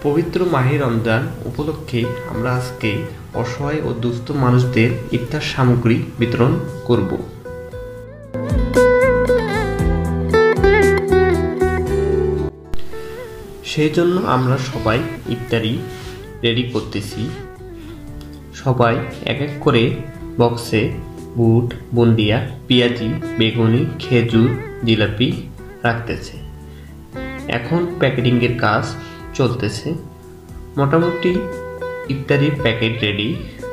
পবিত্র মাহে রমজান উপলক্ষে আমরা আজকে অসহায় ও দুস্থ মানুষদের ইফতার সামগ্রী বিতরণ করব। সেই জন্য আমরা সবাই ইফতারি রেডি করতেছি। সবাই এক এক করে বক্সে বুট, বুন্দিয়া, পেঁয়াজি, বেগুনি, খেজুর, জিলাপি রাখতেছে। এখন প্যাকেটিংয়ের কাজ চলতেছে। মোটামুটি ইফতারির প্যাকেট রেডি।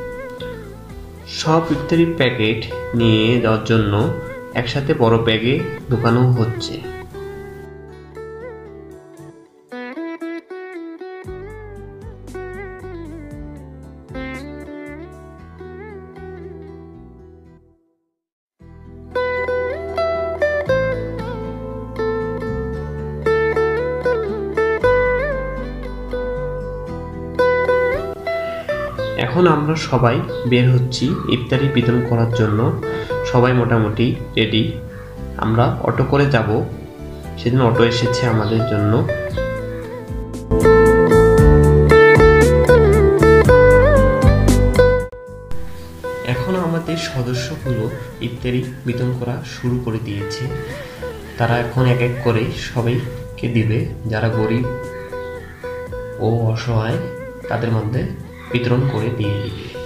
সব ইফতারির প্যাকেট নিয়ে যাওয়ার জন্য একসাথে বড় ব্যাগে ঢোকানো হচ্ছে। এখন আমরা সবাই বের হচ্ছি ইফতারি বিতরণ করার জন্য। সবাই মোটামুটি রেডি। আমরা অটো করে যাব, সেদিন অটো এসেছে আমাদের জন্য। এখন আমাদের সদস্যগুলো ইফতারি বিতরণ করা শুরু করে দিয়েছে। তারা এখন এক এক করে সবাইকে দিবে। যারা গরিব ও অসহায় তাদের মধ্যে বিতরণ করে দিয়ে দিবে।